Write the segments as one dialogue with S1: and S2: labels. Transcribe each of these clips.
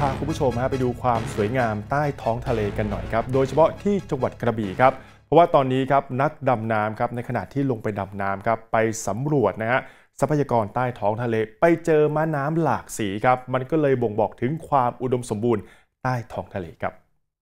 S1: าคุณผู้ชมไปดูความสวยงามใต้ท้องทะเลกันหน่อยครับโดยเฉพาะที่จังหวัดกระบี่ครับเพราะว่าตอนนี้ครับนักดำน้ำครับในขณะที่ลงไปดำน้ำครับไปสำรวจทรัพยากรใต้ท้องทะเลไปเจอม้าน้ำหลากสีครับมันก็เลยบ่งบอกถึงความอุดมสมบูรณ์ใต้ท้องทะเลครับ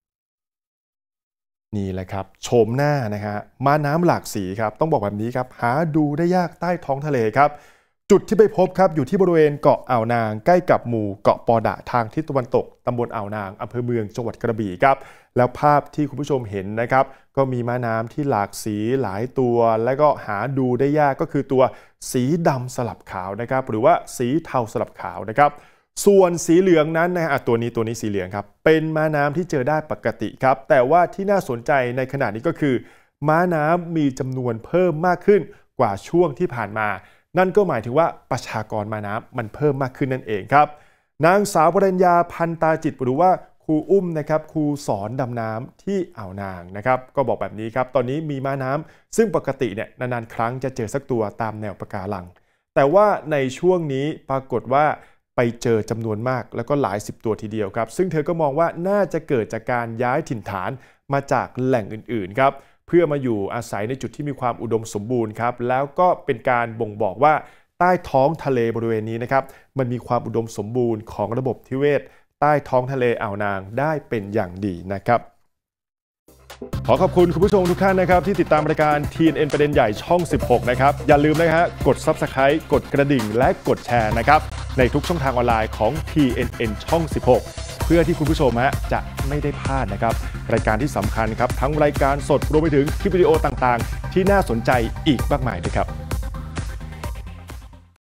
S1: นี่แหละครับโฉมหน้าม้าน้ำหลากสีครับต้องบอกแบบนี้ครับหาดูได้ยากใต้ท้องทะเลครับจุดที่ไปพบครับอยู่ที่บริเวณเกาะอ่าวนางใกล้กับหมู่เกาะปอดะทางทิศตะวันตกตำบลอ่าวนางอำเภอเมืองจังหวัดกระบี่ครับแล้วภาพที่คุณผู้ชมเห็นนะครับก็มีม้าน้ำที่หลากสีหลายตัวและก็หาดูได้ยากก็คือตัวสีดำสลับขาวนะครับหรือว่าสีเทาสลับขาวนะครับส่วนสีเหลืองนั้นตัวนี้สีเหลืองครับเป็นม้าน้ำที่เจอได้ปกติครับแต่ว่าที่น่าสนใจในขณะนี้ก็คือม้าน้ำมีจำนวนเพิ่มมากขึ้นกว่าช่วงที่ผ่านมานั่นก็หมายถึงว่าประชากรม้าน้ำมันเพิ่มมากขึ้นนั่นเองครับนางสาวปรัญญาพันตาจิตหรือว่าครูอุ้มนะครับครูสอนดำน้ำที่อ่าวนางนะครับก็บอกแบบนี้ครับตอนนี้มีม้าน้ำซึ่งปกตินานๆครั้งจะเจอสักตัวตามแนวปะการังแต่ว่าในช่วงนี้ปรากฏว่าไปเจอจำนวนมากแล้วก็หลายสิบตัวทีเดียวครับซึ่งเธอก็มองว่าน่าจะเกิดจากการย้ายถิ่นฐานมาจากแหล่งอื่นๆครับเพื่อมาอยู่อาศัยในจุดที่มีความอุดมสมบูรณ์ครับแล้วก็เป็นการบ่งบอกว่าใต้ท้องทะเลบริเวณนี้นะครับมันมีความอุดมสมบูรณ์ของระบบนิเวศใต้ท้องทะเลอ่าวนางได้เป็นอย่างดีนะครับขอขอบคุณคุณผู้ชมทุกท่านนะครับที่ติดตามรายการ TNN ประเด็นใหญ่ช่อง 16นะครับอย่าลืมกด Subscribe กดกระดิ่งและกดแชร์นะครับในทุกช่องทางออนไลน์ของ TNN ช่อง 16เพื่อที่คุณผู้ชมจะไม่ได้พลาดนะครับรายการที่สำคัญครับทั้งรายการสดรวมไปถึงคลิปวิดีโอต่างๆที่น่าสนใจอีกมากมายด้วยครับ